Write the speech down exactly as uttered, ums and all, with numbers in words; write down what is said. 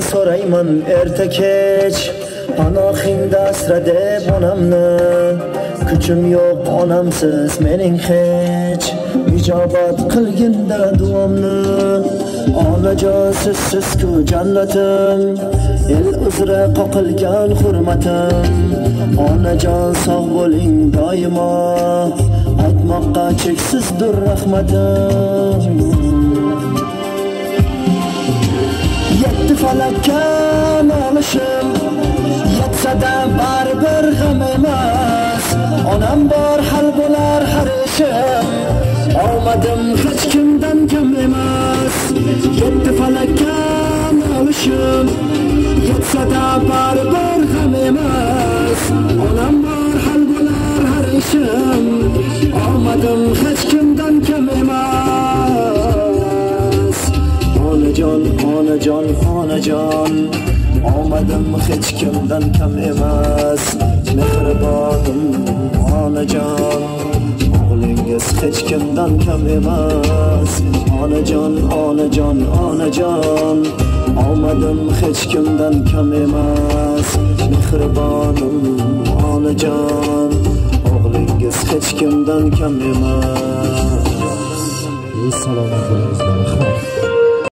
so'rayman erta kech, panohingda asra deb onamni. Kuchim yo'q onamsiz mening hech, ijobat qilginda duomni. Onajon sizsiz-ku jannatim, el uzra qoqilgan hurmatim. Onajon sog' bo'ling doimo, aytmoqqa cheksizdir rahmatim. Yetti falakka nolishim, yetsada baribir g'am emas. Onam bor hal bo'lar har ishim, omadim hech kimdan kam emas. Yetti falakka nolishim, yetsada baribir g'am emas. Onam bor hal bo'lar har ishim, omadim hech kimdan kam emas. Onajon, onajon, onajon, omadim hech kimdan kam emas. Mehribonim onajon, o'g'lingiz hech kimdan kam emas. Onajon, onajon, onajon, omadim hech kimdan kam emas. Mehribonim onajon, o'g'lingiz hech kimdan kam emas. Assalomu alaykum.